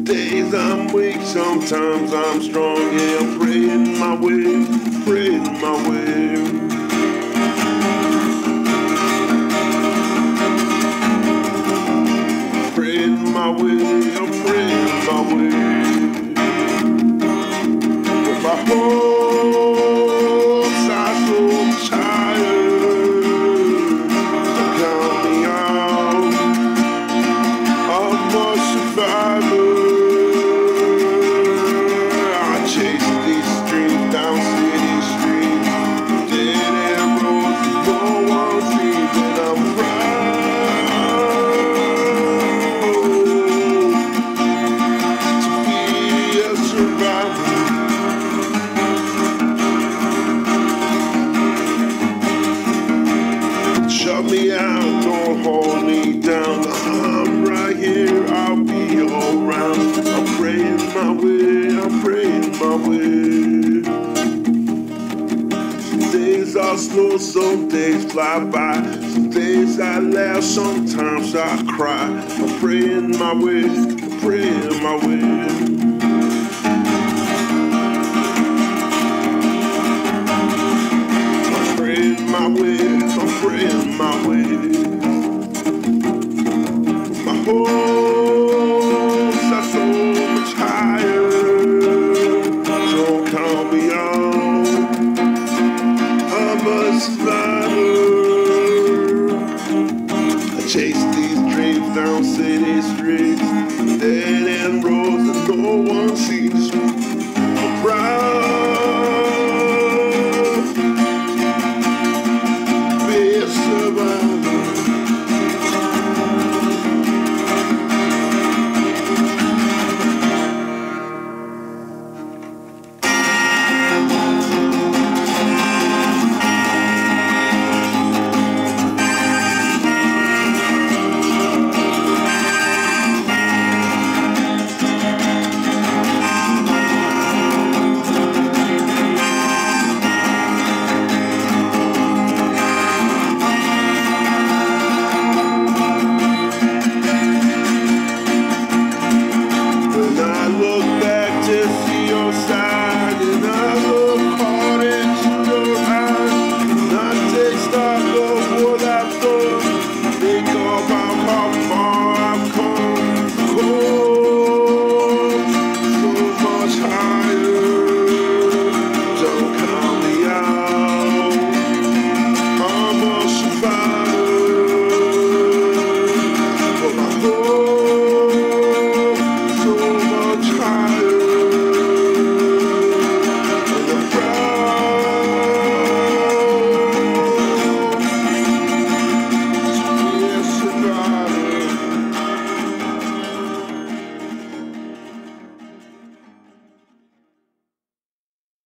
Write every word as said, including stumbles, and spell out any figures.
days I'm weak, sometimes I'm strong. Yeah, I'm praying my way, praying my way. Praying my way, I'm praying my way. With my whole side so tired, don't count me out. I'm a survivor. I chase these streets down city streets, dead end roads, no one sees that I'm proud to be a survivor. Shut me out, don't hold me down. I'm right here, I'll be around. I'm praying my way, I'm praying my way. Some days are slow, some days fly by. Some days I laugh, sometimes I cry. I'm praying my way, I'm praying my way. My way, I'm praying my way. My hopes are so much higher. Don't count me out. I must fly.